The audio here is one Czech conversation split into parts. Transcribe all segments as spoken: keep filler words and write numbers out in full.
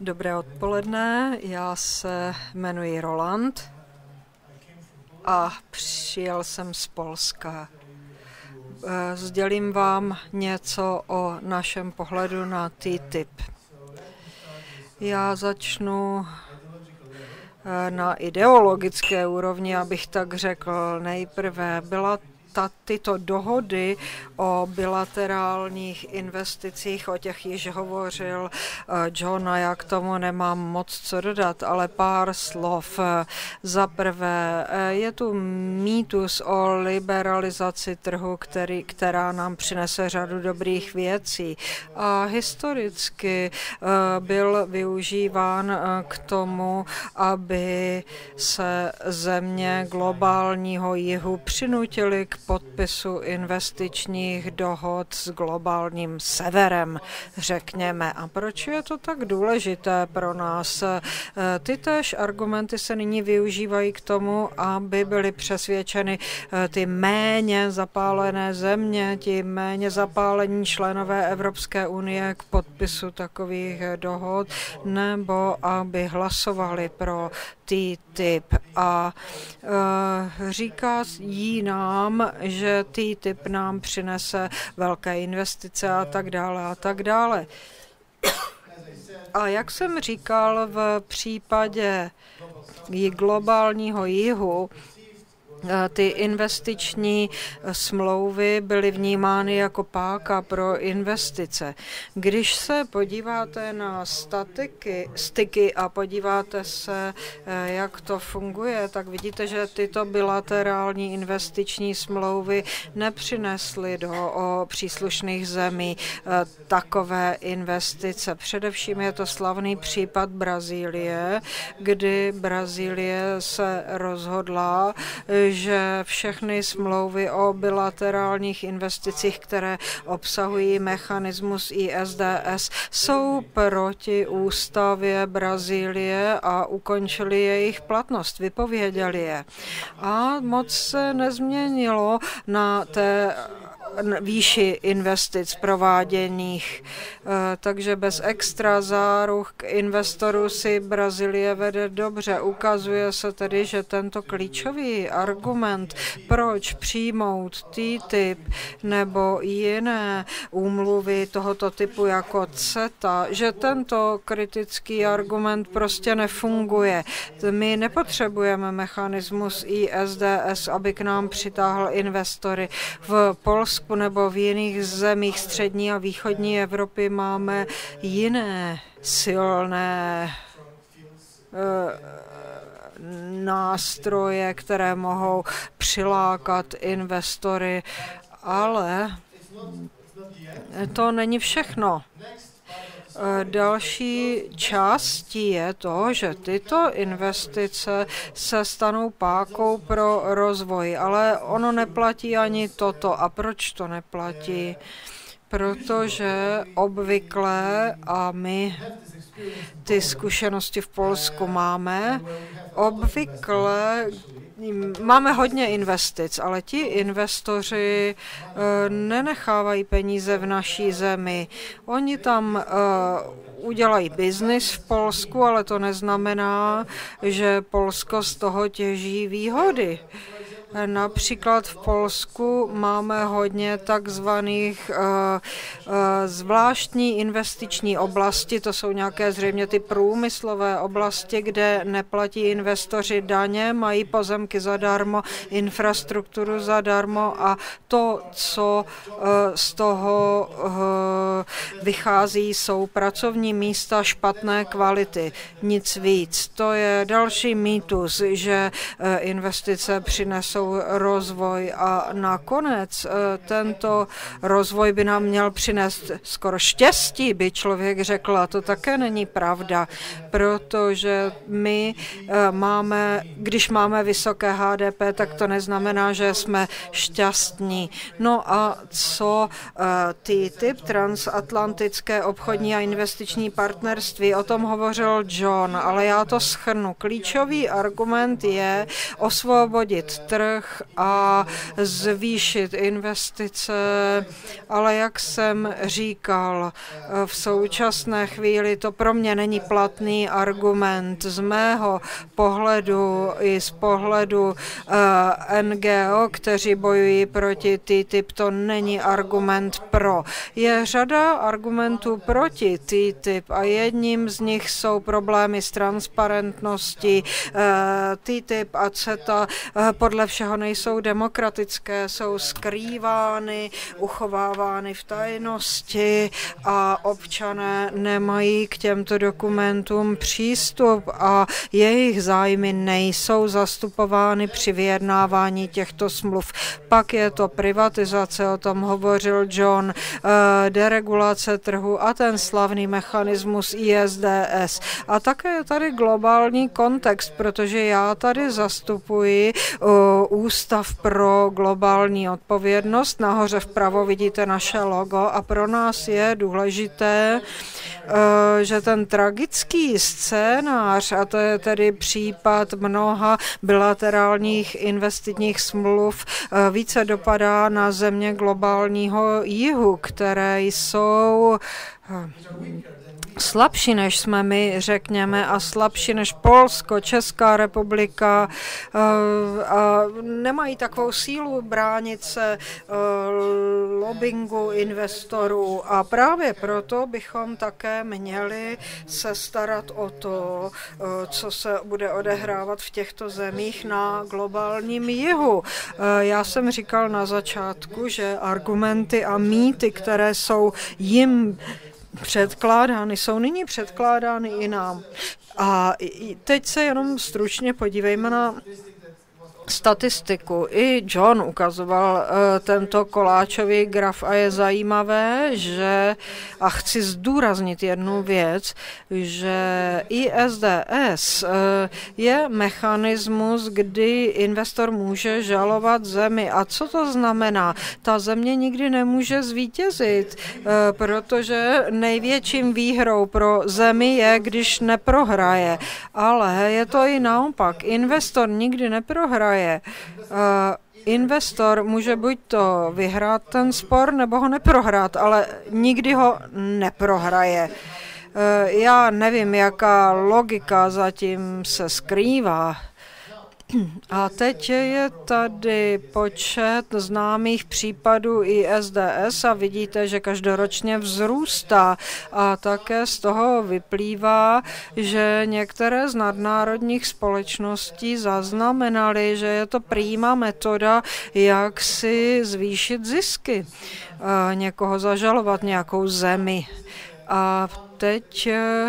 Dobré odpoledne, já se jmenuji Roland a přijel jsem z Polska. Sdělím vám něco o našem pohledu na T T I P. Já začnu na ideologické úrovni, abych tak řekl. Nejprve byla ta, tyto dohody o bilaterálních investicích, o těch již hovořil John a já k tomu nemám moc co dodat, ale pár slov. Za prvé, je tu mýtus o liberalizaci trhu, který, která nám přinese řadu dobrých věcí. A historicky byl využíván k tomu, aby se země globálního jihu přinutily k podpisu investičních dohod s globálním severem, řekněme. A proč je to tak důležité pro nás? Ty též argumenty se nyní využívají k tomu, aby byly přesvědčeny ty méně zapálené země, ti méně zapálení členové Evropské unie k podpisu takových dohod, nebo aby hlasovali pro T T I P. A uh, říká jí nám, že T T I P nám přinese velké investice a tak dále a tak dále. A jak jsem říkal, v případě globálního jihu ty investiční smlouvy byly vnímány jako páka pro investice. Když se podíváte na statiky, styky a podíváte se, jak to funguje, tak vidíte, že tyto bilaterální investiční smlouvy nepřinesly do o příslušných zemí takové investice. Především je to slavný případ Brazílie, kdy Brazílie se rozhodla, že všechny smlouvy o bilaterálních investicích, které obsahují mechanismus I S D S, jsou proti ústavě Brazílie a ukončili jejich platnost, vypověděli je. A moc se nezměnilo na té výši investic prováděných. Takže bez extra záruch k investoru si Brazílie vede dobře. Ukazuje se tedy, že tento klíčový argument, proč přijmout T T I P nebo jiné úmluvy tohoto typu jako CETA, že tento kritický argument prostě nefunguje. My nepotřebujeme mechanismus I S D S, aby k nám přitáhl investory. V Polsku nebo v jiných zemích střední a východní Evropy máme jiné silné nástroje, které mohou přilákat investory, ale to není všechno. Další částí je to, že tyto investice se stanou pákou pro rozvoj, ale ono neplatí ani toto. A proč to neplatí? Protože obvykle, a my ty zkušenosti v Polsku máme, obvykle máme hodně investic, ale ti investoři nenechávají peníze v naší zemi. Oni tam udělají biznis v Polsku, ale to neznamená, že Polsko z toho těží výhody. Například v Polsku máme hodně takzvaných uh, uh, zvláštní investiční oblasti, to jsou nějaké zřejmě ty průmyslové oblasti, kde neplatí investoři daně, mají pozemky zadarmo, infrastrukturu zadarmo a to, co uh, z toho uh, vychází, jsou pracovní místa špatné kvality, nic víc. To je další mýtus, že uh, investice přinesou rozvoj a nakonec tento rozvoj by nám měl přinést skoro štěstí, by člověk řekl, a to také není pravda, protože my máme, když máme vysoké H D P, tak to neznamená, že jsme šťastní. No a co T T I P, transatlantické obchodní a investiční partnerství, o tom hovořil John, ale já to shrnu. Klíčový argument je osvobodit trh, trh a zvýšit investice, ale jak jsem říkal, v současné chvíli to pro mě není platný argument. Z mého pohledu i z pohledu uh, N G O, kteří bojují proti T T I P, to není argument pro. Je řada argumentů proti T T I P a jedním z nich jsou problémy s transparentností. Uh, T T I P a CETA uh, podle všeho nejsou demokratické, jsou skrývány, uchovávány v tajnosti a občané nemají k těmto dokumentům přístup a jejich zájmy nejsou zastupovány při vyjednávání těchto smluv. Pak je to privatizace, o tom hovořil John, deregulace trhu a ten slavný mechanismus I S D S. A také je tady globální kontext, protože já tady zastupuji Ústav pro globální odpovědnost. Nahoře vpravo vidíte naše logo a pro nás je důležité, že ten tragický scénář, a to je tedy případ mnoha bilaterálních investičních smluv, více dopadá na země globálního jihu, které jsou slabší než jsme my, řekněme, a slabší než Polsko, Česká republika, a nemají takovou sílu bránit se lobbingu investorů a právě proto bychom také měli se starat o to, co se bude odehrávat v těchto zemích na globálním jihu. Já jsem říkal na začátku, že argumenty a mýty, které jsou jim předkládány, jsou nyní předkládány i nám. A teď se jenom stručně podívejme na statistiku. I John ukazoval uh, tento koláčový graf a je zajímavé, že, a chci zdůraznit jednu věc, že I S D S uh, je mechanismus, kdy investor může žalovat zemi. A co to znamená? Ta země nikdy nemůže zvítězit, uh, protože největším výhrou pro zemi je, když neprohraje. Ale je to i naopak. Investor nikdy neprohraje. Uh, investor může buď to vyhrát ten spor, nebo ho neprohrát, ale nikdy ho neprohraje. Uh, já nevím, jaká logika zatím se skrývá. A teď je tady počet známých případů I S D S a vidíte, že každoročně vzrůstá. A také z toho vyplývá, že některé z nadnárodních společností zaznamenaly, že je to prýmá metoda, jak si zvýšit zisky. A někoho zažalovat, nějakou zemi. A teď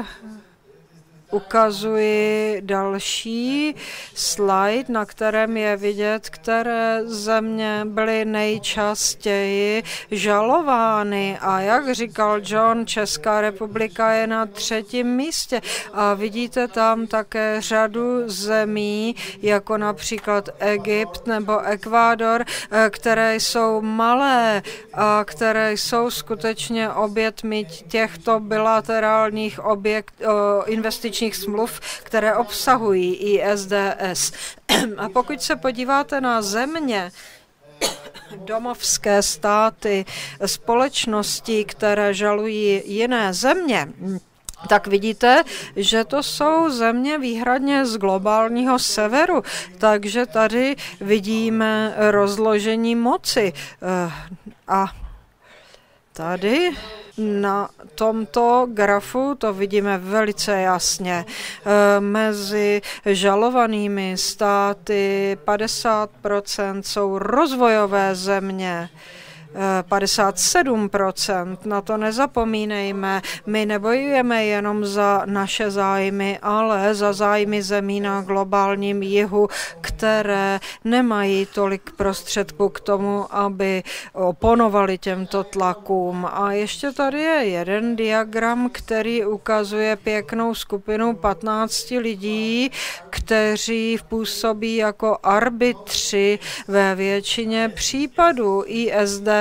ukazuji další slide, na kterém je vidět, které země byly nejčastěji žalovány. A jak říkal John, Česká republika je na třetím místě. A vidíte tam také řadu zemí, jako například Egypt nebo Ekvádor, které jsou malé a které jsou skutečně obětmi těchto bilaterálních objekt, investičních smluv, které obsahují I S D S. A pokud se podíváte na země, domovské státy, společnosti, které žalují jiné země, tak vidíte, že to jsou země výhradně z globálního severu. Takže tady vidíme rozložení moci. A tady na tomto grafu to vidíme velice jasně. Mezi žalovanými státy padesát procent jsou rozvojové země, padesát sedm procent, na to nezapomínejme. My nebojujeme jenom za naše zájmy, ale za zájmy zemí na globálním jihu, které nemají tolik prostředků k tomu, aby oponovali těmto tlakům. A ještě tady je jeden diagram, který ukazuje pěknou skupinu patnácti lidí, kteří působí jako arbitři ve většině případů I S D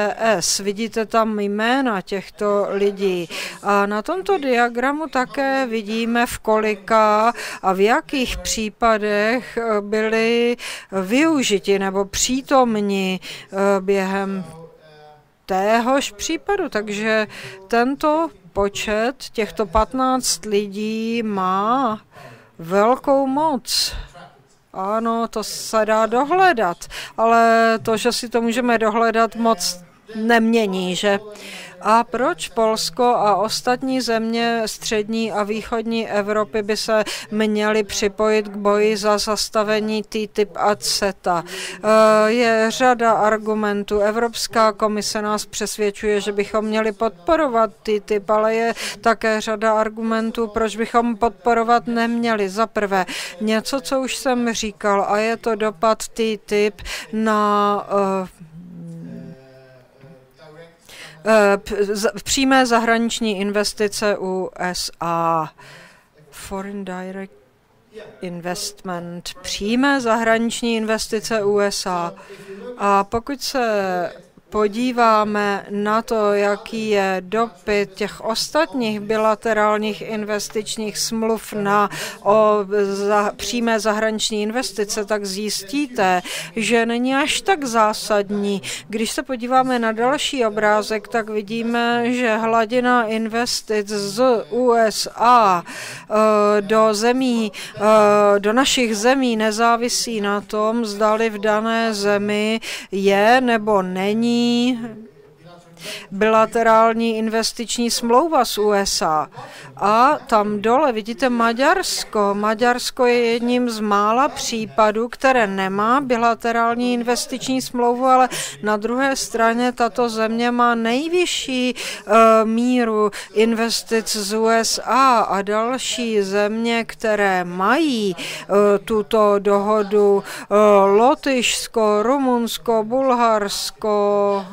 T S. Vidíte tam jména těchto lidí. A na tomto diagramu také vidíme, v kolika a v jakých případech byli využiti nebo přítomni během téhož případu. Takže tento počet těchto patnáct lidí má velkou moc. Ano, to se dá dohledat, ale to, že si to můžeme dohledat, moc nemění, že? A proč Polsko a ostatní země střední a východní Evropy by se měly připojit k boji za zastavení T T I P a C E T A? Je řada argumentů. Evropská komise nás přesvědčuje, že bychom měli podporovat T T I P, ale je také řada argumentů, proč bychom podporovat neměli. Za prvé, něco, co už jsem říkal, a je to dopad T T I P na uh, přímé zahraniční investice U S A. Foreign Direct Investment. Přímé zahraniční investice U S A. A pokud se podíváme na to, jaký je dopad těch ostatních bilaterálních investičních smluv na o za, přímé zahraniční investice, tak zjistíte, že není až tak zásadní. Když se podíváme na další obrázek, tak vidíme, že hladina investic z U S A do zemí, do našich zemí nezávisí na tom, zdali v dané zemi je nebo není bilaterální investiční smlouva s U S A. A tam dole vidíte Maďarsko. Maďarsko je jedním z mála případů, které nemá bilaterální investiční smlouvu, ale na druhé straně tato země má nejvyšší uh, míru investic z U S A a další země, které mají uh, tuto dohodu, uh, Lotyšsko, Rumunsko, Bulharsko,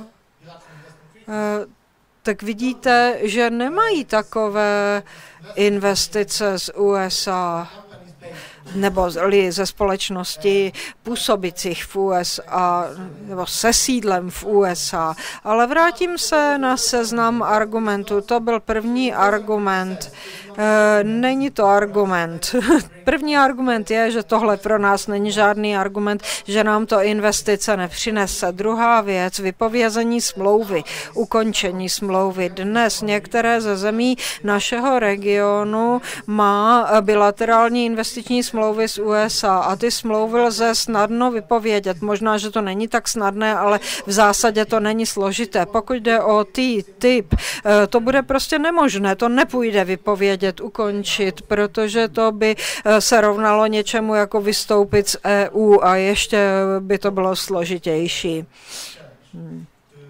tak vidíte, že nemají takové investice z U S A nebo ze společnosti působících v U S A nebo se sídlem v U S A. Ale vrátím se na seznam argumentů. To byl první argument. E, není to argument. První argument je, že tohle pro nás není žádný argument, že nám to investice nepřinese. Druhá věc, vypovězení smlouvy, ukončení smlouvy. Dnes některé ze zemí našeho regionu má bilaterální investiční smlouvy s U S A a ty smlouvy lze snadno vypovědět. Možná, že to není tak snadné, ale v zásadě to není složité. Pokud jde o T T I P, to bude prostě nemožné, to nepůjde vypovědět, ukončit, protože to by se rovnalo něčemu jako vystoupit z E U a ještě by to bylo složitější. Hmm.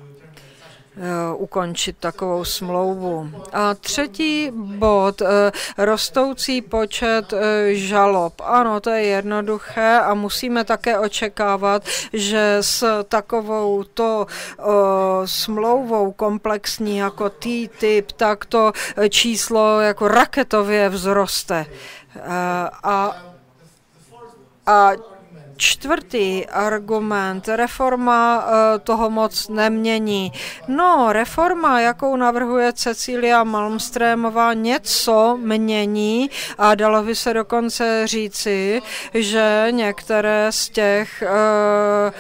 ukončit takovou smlouvu. A třetí bod, rostoucí počet žalob. Ano, to je jednoduché a musíme také očekávat, že s takovou to smlouvou komplexní jako T T I P, tak to číslo jako raketově vzroste. A, a čtvrtý argument, reforma toho moc nemění. No, reforma, jakou navrhuje Cecilia Malmströmová, něco mění a dalo by se dokonce říci, že některé z těch uh,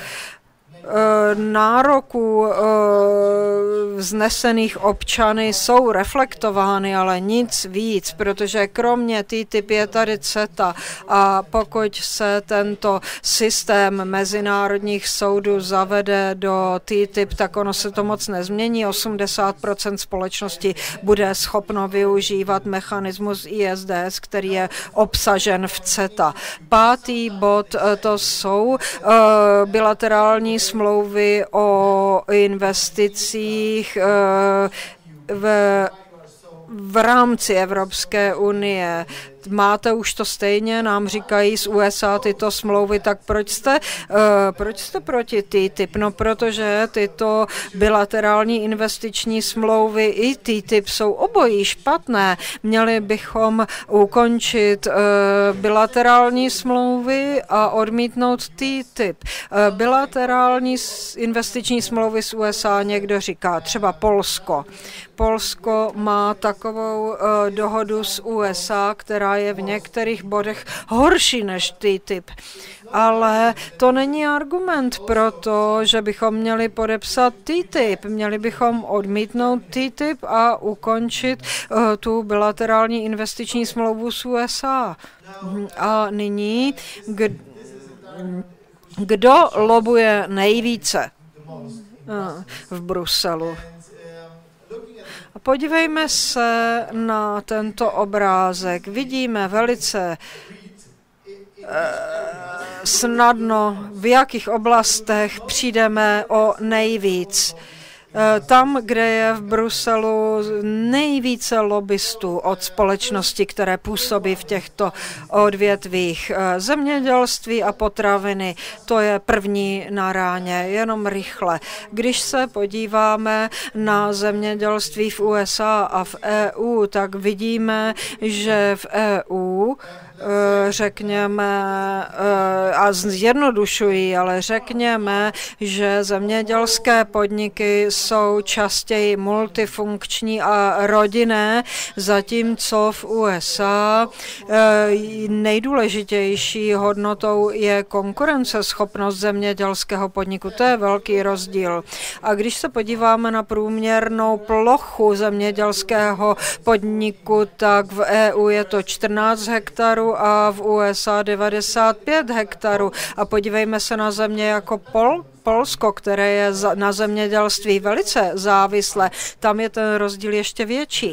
nároků vznesených občany jsou reflektovány, ale nic víc, protože kromě T T I P je tady C E T A a pokud se tento systém mezinárodních soudů zavede do T T I P, tak ono se to moc nezmění. osmdesát procent společnosti bude schopno využívat mechanismus I S D S, který je obsažen v C E T A. Pátý bod, to jsou bilaterální smlouvy o investicích v, v rámci Evropské unie. máte už to stejně, nám říkají z U S A tyto smlouvy, tak proč jste, uh, proč jste proti T T I P? No protože tyto bilaterální investiční smlouvy i T T I P jsou obojí špatné. Měli bychom ukončit uh, bilaterální smlouvy a odmítnout T T I P. Uh, bilaterální investiční smlouvy s U S A někdo říká, třeba Polsko. Polsko má takovou uh, dohodu s U S A, která je v některých bodech horší než T T I P. Ale to není argument pro to, že bychom měli podepsat T T I P. Měli bychom odmítnout T T I P a ukončit uh, tu bilaterální investiční smlouvu s U S A. A nyní, k, kdo lobuje nejvíce uh, v Bruselu? A podívejme se na tento obrázek. Vidíme velice uh, snadno, v jakých oblastech přijdeme o nejvíc. Tam, kde je v Bruselu nejvíce lobbystů od společnosti, které působí v těchto odvětvích. Zemědělství a potraviny, to je první na ráně, jenom rychle. Když se podíváme na zemědělství v U S A a v E U, tak vidíme, že v E U řekněme, a zjednodušuji, ale řekněme, že zemědělské podniky jsou častěji multifunkční a rodinné, zatímco v U S A nejdůležitější hodnotou je konkurenceschopnost zemědělského podniku. To je velký rozdíl. A když se podíváme na průměrnou plochu zemědělského podniku, tak v E U je to čtrnáct hektarů a v U S A devadesát pět hektarů. A podívejme se na země jako Pol, Polsko, které je na zemědělství velice závislé. Tam je ten rozdíl ještě větší.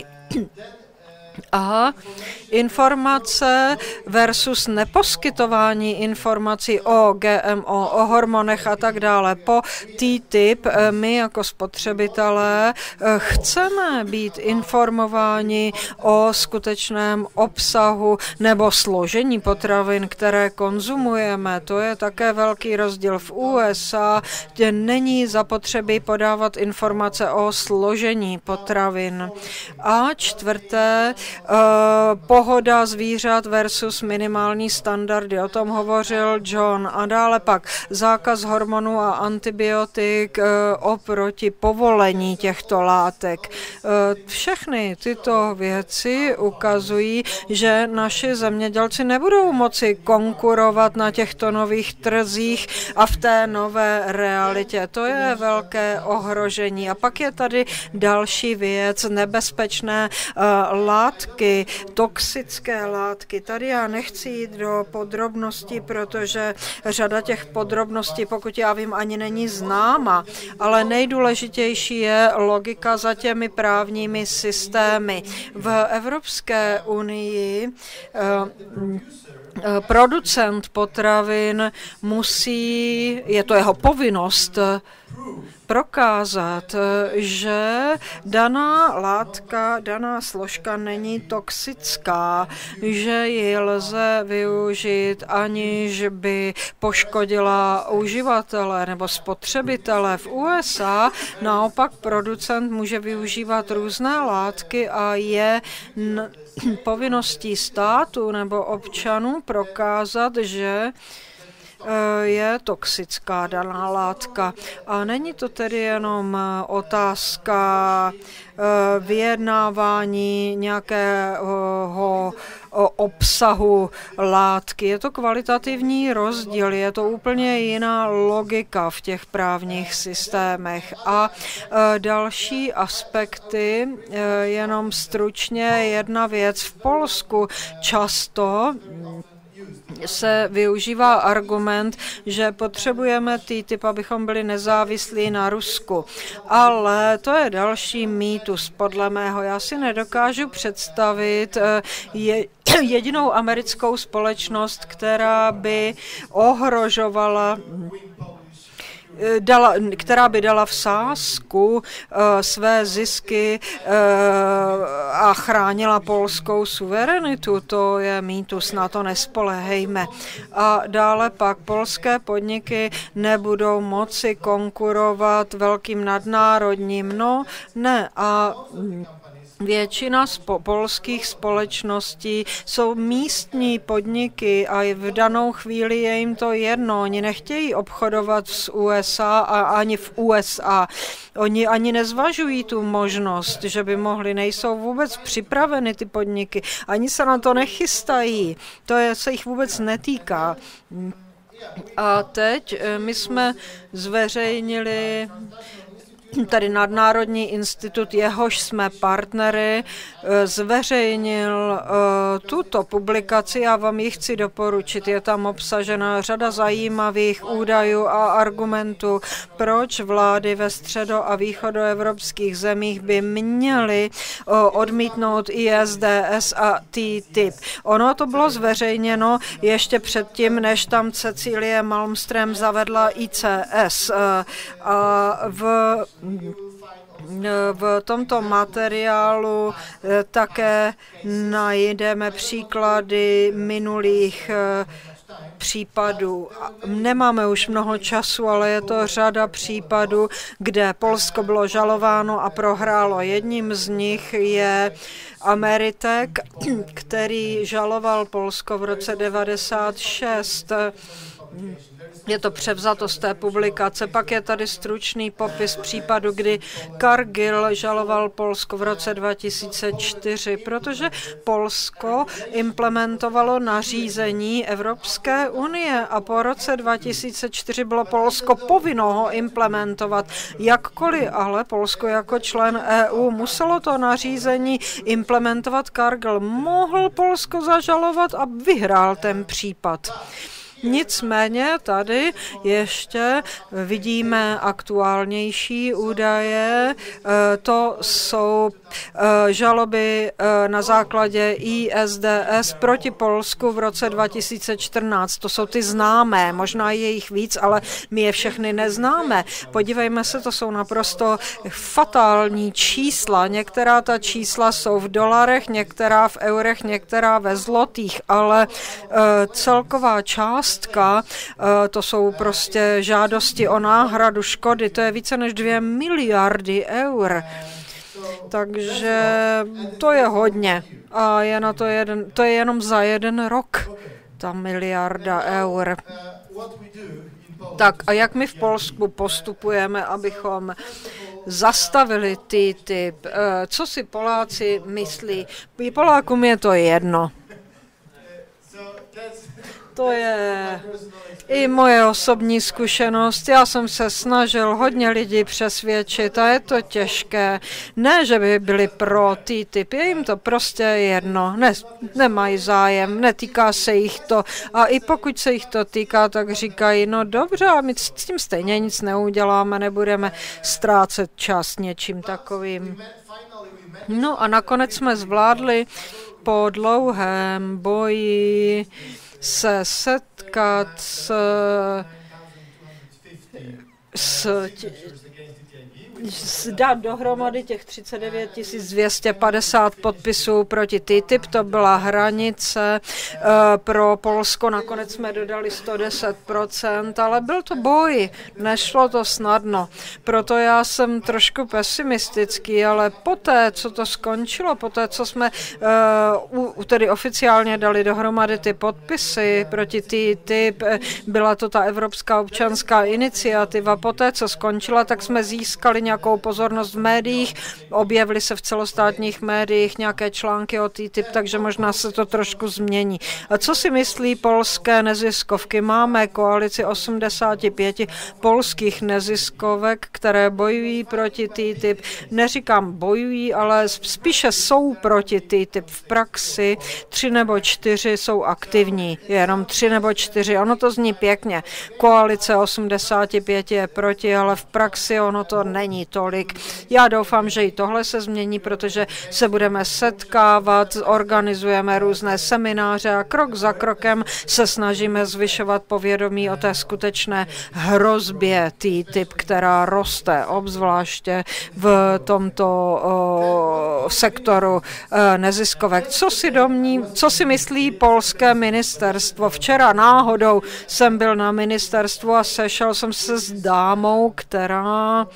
Aha, informace versus neposkytování informací o G M O, o hormonech a tak dále. Po T T I P my jako spotřebitelé chceme být informováni o skutečném obsahu nebo složení potravin, které konzumujeme. To je také velký rozdíl. V U S A kde není zapotřebí podávat informace o složení potravin. A čtvrté, Uh, pohoda zvířat versus minimální standardy. O tom hovořil John. A dále pak zákaz hormonů a antibiotik uh, oproti povolení těchto látek. Uh, všechny tyto věci ukazují, že naši zemědělci nebudou moci konkurovat na těchto nových trzích a v té nové realitě. To je velké ohrožení. A pak je tady další věc, nebezpečné uh, látky, toxické látky. Tady já nechci jít do podrobností, protože řada těch podrobností, pokud já vím, ani není známa, ale nejdůležitější je logika za těmi právními systémy. V Evropské unii uh, producent potravin musí, je to jeho povinnost, prokázat, že daná látka, daná složka není toxická, že ji lze využít, aniž by poškodila uživatele nebo spotřebitele. V U S A naopak producent může využívat různé látky a je n- povinností státu nebo občanů prokázat, že je toxická daná látka. A není to tedy jenom otázka vyjednávání nějakého obsahu látky. Je to kvalitativní rozdíl, je to úplně jiná logika v těch právních systémech. A další aspekty, jenom stručně jedna věc. V Polsku často se využívá argument, že potřebujeme T T I P, abychom byli nezávislí na Rusku. Ale to je další mýtus, podle mého. Já si nedokážu představit je, jedinou americkou společnost, která by ohrožovala dala, která by dala v sázku uh, své zisky uh, a chránila polskou suverenitu. To je mýtus, na to nespolehejme. A dále pak polské podniky nebudou moci konkurovat velkým nadnárodním. No, ne. A většina spo- polských společností jsou místní podniky a v danou chvíli je jim to jedno. Oni nechtějí obchodovat s U S A a ani v U S A. Oni ani nezvažují tu možnost, že by mohli, nejsou vůbec připraveny ty podniky. Ani se na to nechystají. To je, se jich vůbec netýká. A teď my jsme zveřejnili tady Nadnárodní institut, jehož jsme partnery, zveřejnil tuto publikaci, já vám ji chci doporučit. Je tam obsažena řada zajímavých údajů a argumentů, proč vlády ve středo- a východoevropských zemích by měly odmítnout I S D S a T T I P. Ono to bylo zveřejněno ještě předtím, než tam Cecilie Malmström zavedla I C S. A v V tomto materiálu také najdeme příklady minulých případů. Nemáme už mnoho času, ale je to řada případů, kde Polsko bylo žalováno a prohrálo. Jedním z nich je Ameritek, který žaloval Polsko v roce devadesát šest. Je to převzato z té publikace. Pak je tady stručný popis případu, kdy Cargill žaloval Polsko v roce dva tisíce čtyři, protože Polsko implementovalo nařízení Evropské unie a po roce dva tisíce čtyři bylo Polsko povinno ho implementovat. Jakkoliv ale Polsko jako člen E U muselo to nařízení implementovat, Cargill mohl Polsko zažalovat a vyhrál ten případ. Nicméně tady ještě vidíme aktuálnější údaje. To jsou žaloby na základě I S D S proti Polsku v roce dva tisíce čtrnáct. To jsou ty známé, možná je jich víc, ale my je všechny neznáme. Podívejme se, to jsou naprosto fatální čísla. Některá ta čísla jsou v dolarech, některá v eurech, některá ve zlotých, ale celková část to jsou prostě žádosti o náhradu škody, to je více než dvě miliardy eur. Takže to je hodně. A je na to, jeden, to je jenom za jeden rok, ta miliarda eur. Tak a jak my v Polsku postupujeme, abychom zastavili T T I P? Co si Poláci myslí? Polákům je to jedno. To je i moje osobní zkušenost. Já jsem se snažil hodně lidí přesvědčit a je to těžké. Ne, že by byli pro T T I P, je jim to prostě jedno. Ne, nemají zájem, netýká se jich to. A i pokud se jich to týká, tak říkají, no dobře, a my s tím stejně nic neuděláme, nebudeme ztrácet čas něčím takovým. No a nakonec jsme zvládli po dlouhém boji se setkat s, s, s dát dohromady těch třicet devět tisíc dvě stě padesát podpisů proti T T I P, to byla hranice uh, pro Polsko, nakonec jsme dodali sto deset procent, ale byl to boj, nešlo to snadno, proto já jsem trošku pesimistický, ale poté, co to skončilo, poté, co jsme uh, tedy oficiálně dali dohromady ty podpisy proti T T I P, byla to ta Evropská občanská iniciativa, poté, co skončila, tak jsme získali nějakou pozornost v médiích, objevily se v celostátních médiích nějaké články o T T I P, takže možná se to trošku změní. A co si myslí polské neziskovky? Máme koalici osmdesát pět polských neziskovek, které bojují proti T T I P. Neříkám bojují, ale spíše jsou proti T T I P v praxi. Tři nebo čtyři jsou aktivní, jenom tři nebo čtyři. Ono to zní pěkně. Koalice osmdesát pět je proti, ale v praxi ono to není nezmění tolik. Já doufám, že i tohle se změní, protože se budeme setkávat, organizujeme různé semináře a krok za krokem se snažíme zvyšovat povědomí o té skutečné hrozbě T T I P, která roste, obzvláště v tomto o, sektoru o, neziskovek. Co si domní, co si myslí polské ministerstvo? Včera náhodou jsem byl na ministerstvu a sešel jsem se s dámou, která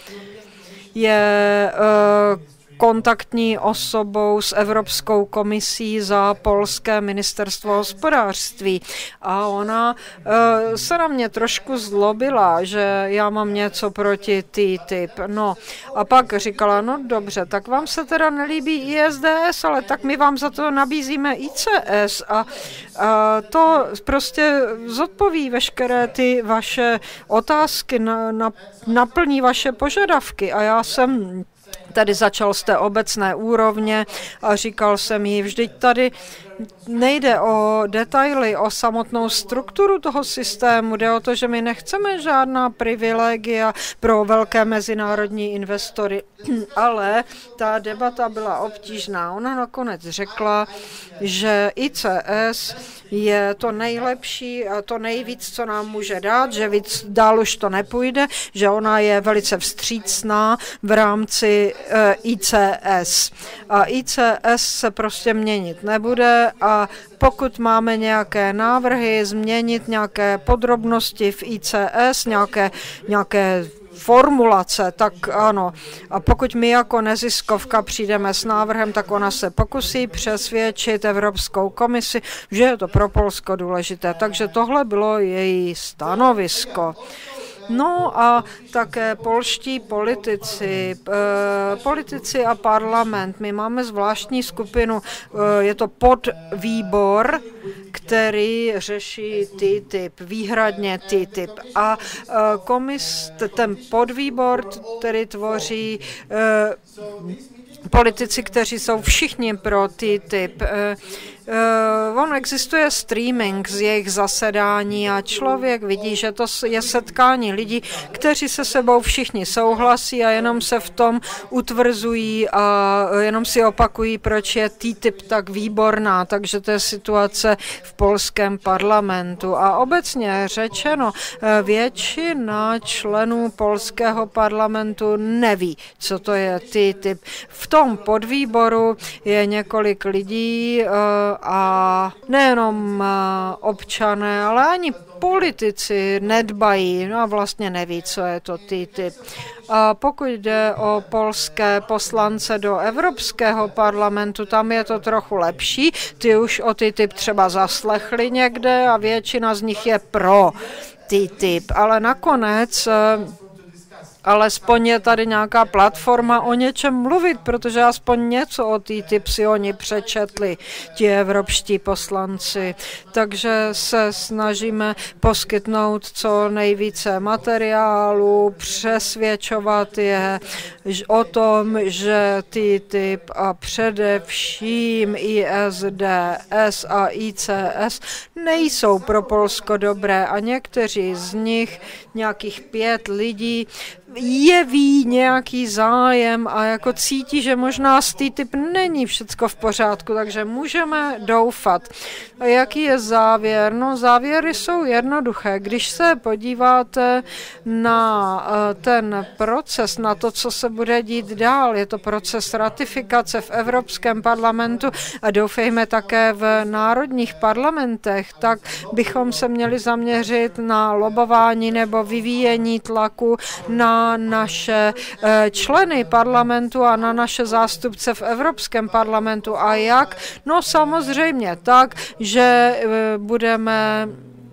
je uh, kontaktní osobou s Evropskou komisí za polské ministerstvo hospodářství. A ona uh, se na mě trošku zlobila, že já mám něco proti T T I P. No a pak říkala, no dobře, tak vám se teda nelíbí I S D S, ale tak my vám za to nabízíme I C S a, a to prostě zodpoví veškeré ty vaše otázky, na, na, naplní vaše požadavky. A já jsem tady začal z té obecné úrovně a říkal jsem jí, vždyť tady nejde o detaily, o samotnou strukturu toho systému, jde o to, že my nechceme žádná privilegia pro velké mezinárodní investory, ale ta debata byla obtížná. Ona nakonec řekla, že I C S je to nejlepší a to nejvíc, co nám může dát, že víc dál už to nepůjde, že ona je velice vstřícná v rámci uh, I C S. A I C S se prostě měnit nebude a pokud máme nějaké návrhy, změnit nějaké podrobnosti v I C S, nějaké, nějaké formulace, tak ano. A pokud my jako neziskovka přijdeme s návrhem, tak ona se pokusí přesvědčit Evropskou komisi, že je to pro Polsko důležité. Takže tohle bylo její stanovisko. No a také polští politici, eh, politici a parlament. My máme zvláštní skupinu, eh, je to podvýbor, který řeší T T I P, výhradně T T I P. A eh, komis, ten podvýbor, který tvoří eh, politici, kteří jsou všichni pro T T I P. Uh, on existuje streaming z jejich zasedání a člověk vidí, že to je setkání lidí, kteří se sebou všichni souhlasí a jenom se v tom utvrzují a jenom si opakují, proč je T T I P tak výborná. Takže to je situace v polském parlamentu. A obecně řečeno, většina členů polského parlamentu neví, co to je T T I P. V tom podvýboru je několik lidí, a nejenom občané, ale ani politici nedbají, no a vlastně neví, co je to T T I P. A pokud jde o polské poslance do Evropského parlamentu, tam je to trochu lepší. Ty už o T T I P třeba zaslechli někde a většina z nich je pro T T I P. Ale nakonec alespoň je tady nějaká platforma o něčem mluvit, protože aspoň něco o T T I P si oni přečetli, ti evropští poslanci. Takže se snažíme poskytnout co nejvíce materiálu, přesvědčovat je o tom, že T T I P a především I S D S a I C S nejsou pro Polsko dobré a někteří z nich, nějakých pět lidí, jeví nějaký zájem a jako cítí, že možná z T T I P není všecko v pořádku, takže můžeme doufat. A jaký je závěr? No závěry jsou jednoduché. Když se podíváte na ten proces, na to, co se bude dít dál, je to proces ratifikace v Evropském parlamentu a doufejme také v národních parlamentech, tak bychom se měli zaměřit na lobování nebo vyvíjení tlaku na naše členy parlamentu a na naše zástupce v Evropském parlamentu. A jak? No samozřejmě tak, že budeme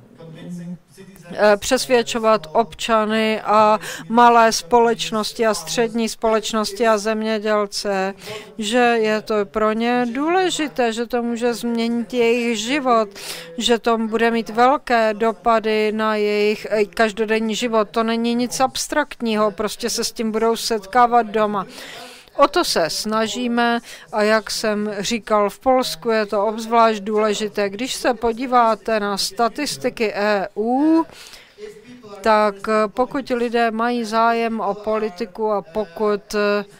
přesvědčovat občany a malé společnosti a střední společnosti a zemědělce, že je to pro ně důležité, že to může změnit jejich život, že to bude mít velké dopady na jejich každodenní život. To není nic abstraktního, prostě se s tím budou setkávat doma. O to se snažíme a jak jsem říkal, v Polsku je to obzvlášť důležité. Když se podíváte na statistiky E U, tak pokud lidé mají zájem o politiku a pokud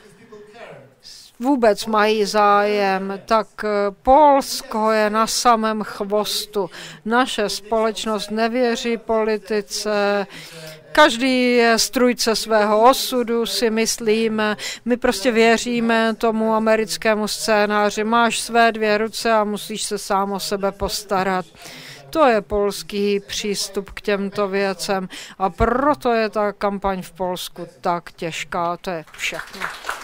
vůbec mají zájem, tak Polsko je na samém chvostu. Naše společnost nevěří politice, každý je strůjce svého osudu, si myslíme. My prostě věříme tomu americkému scénáři. Máš své dvě ruce a musíš se sám o sebe postarat. To je polský přístup k těmto věcem a proto je ta kampaň v Polsku tak těžká. To je všechno.